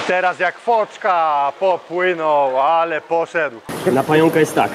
I teraz jak foczka popłynął, ale poszedł. Na pająka jest tak.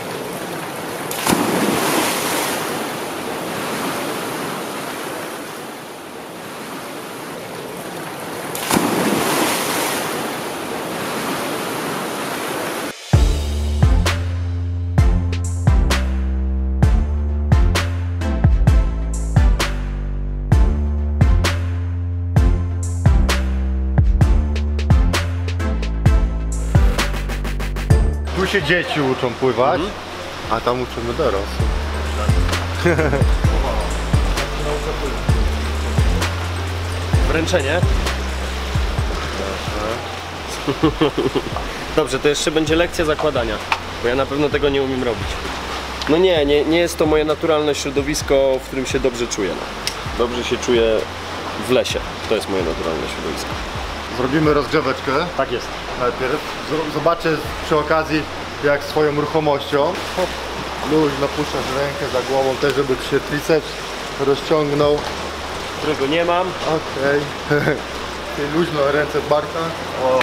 Tu się dzieci uczą pływać, a tam uczymy dorosłych. Wręczenie. Dobrze, to jeszcze będzie lekcja zakładania, bo ja na pewno tego nie umiem robić. No nie jest to moje naturalne środowisko, w którym się dobrze czuję. Dobrze się czuję w lesie. To jest moje naturalne środowisko. Zrobimy rozgrzeweczkę. Tak jest. Najpierw zobaczę przy okazji, jak swoją ruchomością. Hop, luźno puszczasz rękę za głową też, żeby ci się triceps rozciągnął. Którego nie mam. Okej. Luźno ręce w barkach. O,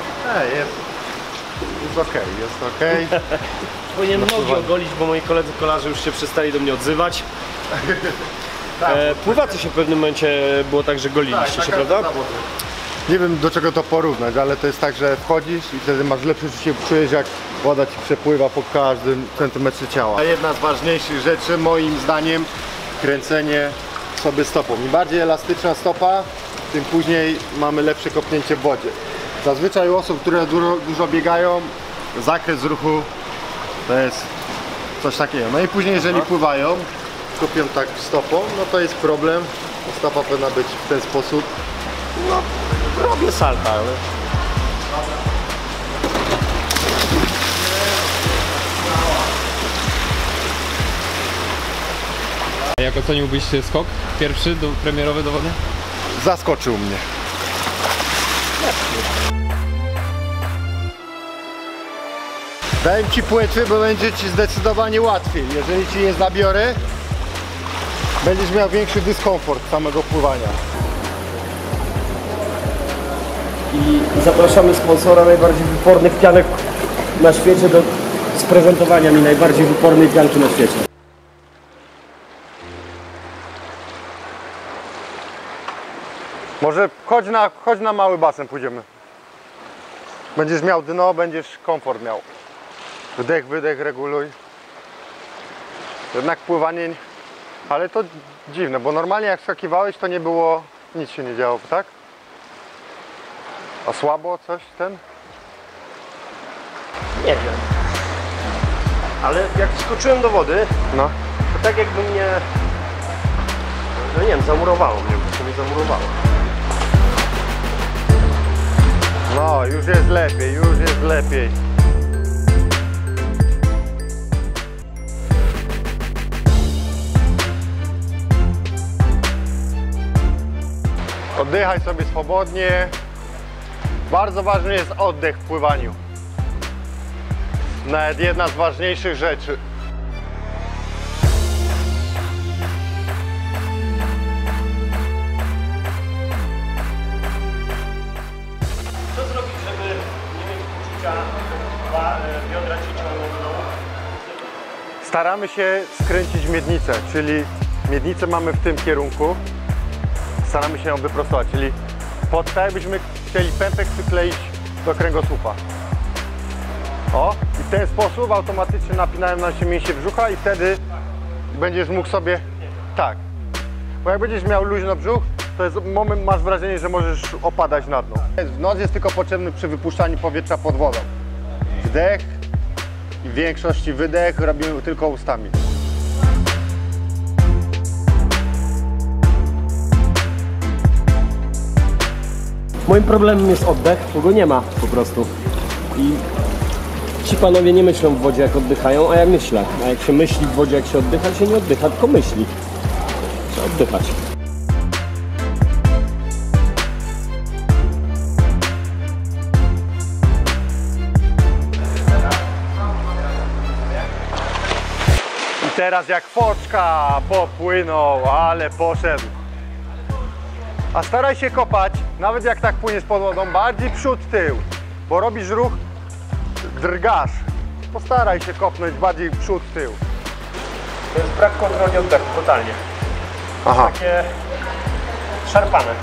jest okej, jest okej. Powinienem nogi ogolić, bo moi koledzy kolarze już się przestali do mnie odzywać. Pływacy się w pewnym momencie było tak, że goliliście się, prawda? Nie wiem, do czego to porównać, ale to jest tak, że wchodzisz i wtedy masz lepsze się czujesz, jak woda ci przepływa po każdym centymetrze ciała. Jedna z ważniejszych rzeczy, moim zdaniem, kręcenie sobie stopą. Im bardziej elastyczna stopa, tym później mamy lepsze kopnięcie w wodzie. Zazwyczaj u osób, które dużo biegają, zakres ruchu to jest coś takiego. No i później, jeżeli pływają, kopią tak stopą, no to jest problem. Stopa powinna być w ten sposób. No, robię salta, ale... Jak oceniłbyś skok pierwszy, premierowy do wody? Zaskoczył mnie. Dałem ci płetwy, bo będzie ci zdecydowanie łatwiej. Jeżeli ci nie zabiorę, będziesz miał większy dyskomfort samego pływania. I zapraszamy sponsora najbardziej wypornych pianek na świecie do sprezentowania mi najbardziej wypornej pianki na świecie. Może chodź na mały basen, pójdziemy. Będziesz miał dno, będziesz komfort miał. Wdech, wydech, reguluj. Jednak pływanie, ale to dziwne, bo normalnie jak skakiwałeś, to nie było, nic się nie działo, tak? A słabo coś ten? Nie wiem. Ale jak skoczyłem do wody, No. to tak jakby mnie, no nie wiem, zamurowało mnie, bo mnie zamurowało. No, już jest lepiej, już jest lepiej. Oddychaj sobie swobodnie. Bardzo ważny jest oddech w pływaniu. Nawet jedna z ważniejszych rzeczy. Co zrobić, żeby nie mieć poczucia, że biodra ci ciągną do dołu? Staramy się skręcić miednicę, czyli miednicę mamy w tym kierunku. Staramy się ją wyprostować, czyli tak jakbyśmy chcieli pępek przykleić do kręgosłupa. O, i w ten sposób automatycznie napinają nam się mięśnie brzucha i wtedy będziesz mógł sobie... Tak. Bo jak będziesz miał luźno brzuch, to jest moment, masz wrażenie, że możesz opadać na dno. Nos jest tylko potrzebny przy wypuszczaniu powietrza pod wodą. Wdech i w większości wydech robimy tylko ustami. Moim problemem jest oddech, bo go nie ma po prostu. I ci panowie nie myślą w wodzie, jak oddychają, a ja myślę. A jak się myśli w wodzie, jak się oddycha, się nie oddycha, tylko myśli. Trzeba oddychać. I teraz jak foczka popłynął, ale poszedł. A staraj się kopać, nawet jak tak płyniesz pod wodą, bardziej przód, tył, bo robisz ruch, drgasz. Postaraj się kopnąć bardziej przód, tył. To jest brak kontroli oddechu, totalnie. Aha. Takie szarpane.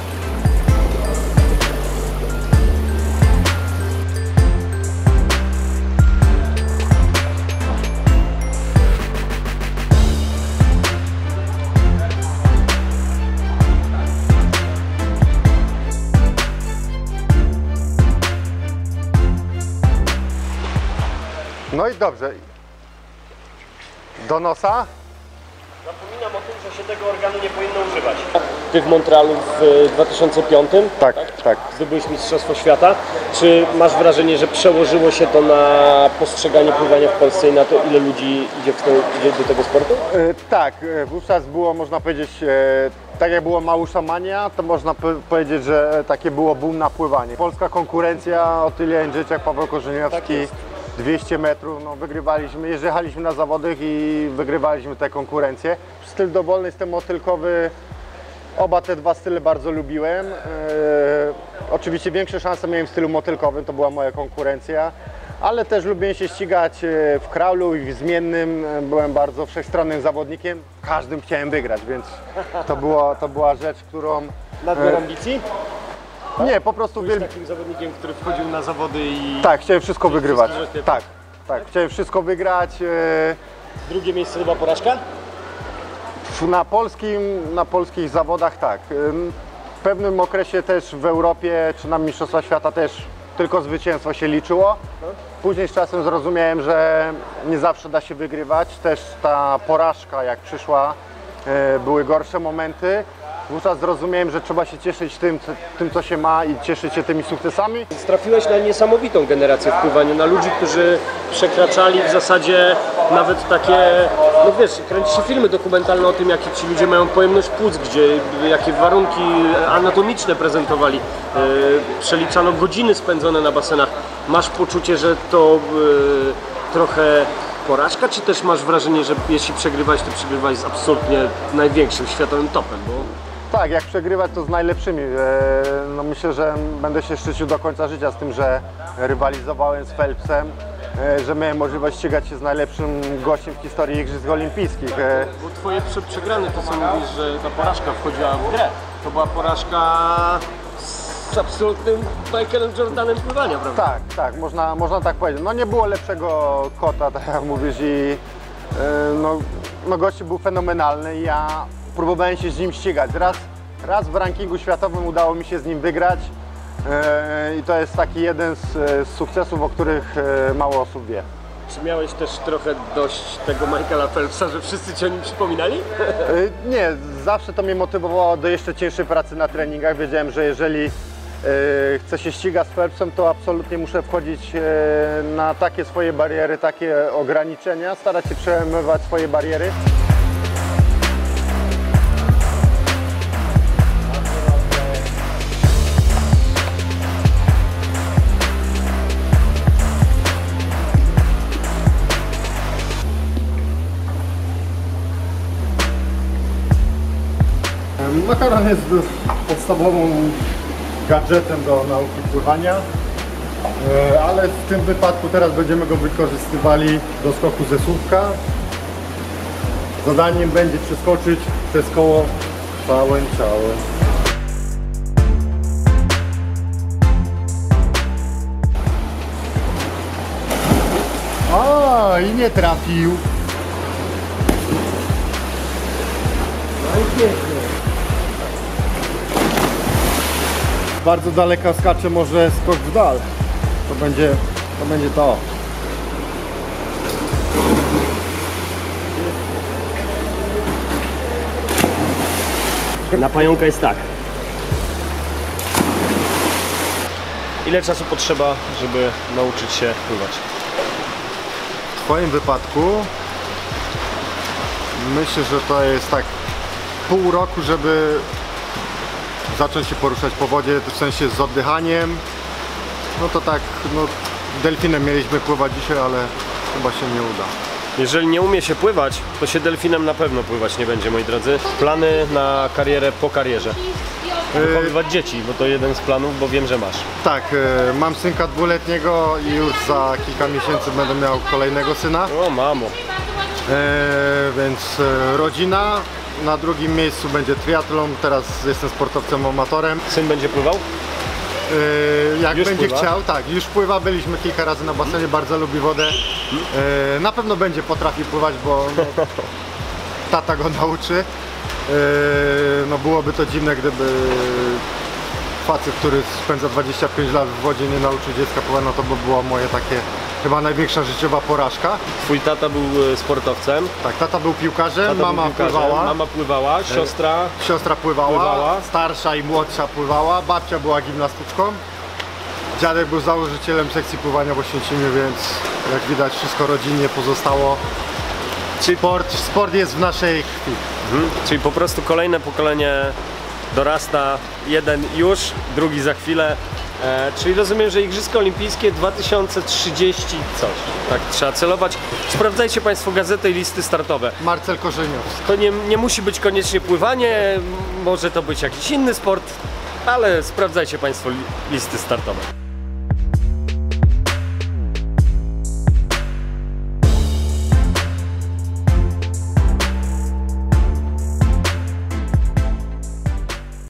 No i dobrze. Do nosa? Zapominam o tym, że się tego organu nie powinno używać. Ty w Montrealu w 2005 Tak. zdobyłeś Mistrzostwo Świata. Czy masz wrażenie, że przełożyło się to na postrzeganie pływania w Polsce i na to, ile ludzi idzie do tego sportu? Tak, wówczas było, można powiedzieć, tak jak było Małusza Mania, to można powiedzieć, że takie było boom na pływanie. Polska konkurencja, Otylia Jędrzejczyk, Paweł Korzeniowski, 200 metrów, no wygrywaliśmy, jechaliśmy na zawodach i wygrywaliśmy te konkurencje. Styl dowolny, styl motylkowy, oba te dwa style bardzo lubiłem. Oczywiście większe szanse miałem w stylu motylkowym, to była moja konkurencja, ale też lubiłem się ścigać w crawlu i w zmiennym. Byłem bardzo wszechstronnym zawodnikiem, w każdym chciałem wygrać, więc to była rzecz, którą... Nadmiar ambicji? Nie, po prostu... Byłeś takim zawodnikiem, który wchodził na zawody i... Tak, chciałem wszystko wygrywać. wszystko, że Tak, chciałem wszystko wygrać. Drugie miejsce chyba porażka? Na polskich zawodach tak. W pewnym okresie też w Europie czy na Mistrzostwach Świata też tylko zwycięstwo się liczyło. Później z czasem zrozumiałem, że nie zawsze da się wygrywać. Też ta porażka jak przyszła, były gorsze momenty. Wówczas zrozumiałem, że trzeba się cieszyć tym, co się ma i cieszyć się tymi sukcesami. Trafiłeś na niesamowitą generację w pływaniu, na ludzi, którzy przekraczali w zasadzie nawet takie, no wiesz, kręci się filmy dokumentalne o tym, jakie ci ludzie mają pojemność płuc, jakie warunki anatomiczne prezentowali, przeliczano godziny spędzone na basenach. Masz poczucie, że to trochę porażka, czy też masz wrażenie, że jeśli przegrywać, to przegrywać z absolutnie największym światowym topem? Bo... Tak, jak przegrywać, to z najlepszymi. No myślę, że będę się szczycił do końca życia z tym, że rywalizowałem z Phelpsem, że miałem możliwość ścigać się z najlepszym gościem w historii Igrzysk Olimpijskich. Bo twoje przegrane, to co mówisz, że ta porażka wchodziła w grę, to była porażka z absolutnym Michaelem Jordanem pływania, prawda? Tak, można tak powiedzieć. No nie było lepszego kota, tak jak mówisz, i no gościu był fenomenalny i ja próbowałem się z nim ścigać. Raz w rankingu światowym udało mi się z nim wygrać i to jest taki jeden z sukcesów, o których mało osób wie. Czy miałeś też trochę dość tego Michaela Phelpsa, że wszyscy ci o nim przypominali? Nie, zawsze to mnie motywowało do jeszcze cięższej pracy na treningach. Wiedziałem, że jeżeli chcę się ścigać z Phelpsem, to absolutnie muszę wchodzić na takie swoje bariery, takie ograniczenia, starać się przełamywać swoje bariery. Makaron jest podstawowym gadżetem do nauki pływania, ale w tym wypadku teraz będziemy go wykorzystywali do skoku ze słupka. Zadaniem będzie przeskoczyć przez koło całym ciałem. O, i nie trafił. No i pięknie. Bardzo daleka skacze, może skok w dal. To będzie to. Na pająka jest tak. Ile czasu potrzeba, żeby nauczyć się pływać? W Twoim wypadku myślę, że to jest tak pół roku, żeby zacząć się poruszać po wodzie, w sensie z oddychaniem. No to tak, no delfinem mieliśmy pływać dzisiaj, ale chyba się nie uda. Jeżeli nie umie się pływać, to się delfinem na pewno pływać nie będzie, moi drodzy. Plany na karierę po karierze. wychowywać dzieci, bo to jeden z planów, bo wiem, że masz. Tak, mam synka 2-letniego i już za kilka miesięcy będę miał kolejnego syna. O mamo. Więc rodzina. Na drugim miejscu będzie triatlon. Teraz jestem sportowcem amatorem. Syn będzie pływał? Jak Już będzie pływa? chciał, tak, już pływa, byliśmy kilka razy na basenie, bardzo lubi wodę. Na pewno będzie potrafi pływać, bo no, tata go nauczy. No byłoby to dziwne, gdyby facet, który spędza 25 lat w wodzie, nie nauczył dziecka pływać, no to by była moje takie chyba największa życiowa porażka. Twój tata był sportowcem, Tak, tata był piłkarzem, tata mama był piłkarzem, pływała. mama pływała, Siostra pływała, Pływała. starsza i młodsza pływała, babcia była gimnastyczką. Dziadek był założycielem sekcji pływania w Oświęcimiu, więc jak widać wszystko rodzinnie pozostało. Sport jest w naszej krwi. Czyli po prostu kolejne pokolenie dorasta, jeden już, drugi za chwilę. Czyli rozumiem, że Igrzyska Olimpijskie 2030 coś. Tak trzeba celować. Sprawdzajcie Państwo gazetę i listy startowe. Marcel Korzeniowski. To nie musi być koniecznie pływanie, może to być jakiś inny sport, ale sprawdzajcie Państwo listy startowe.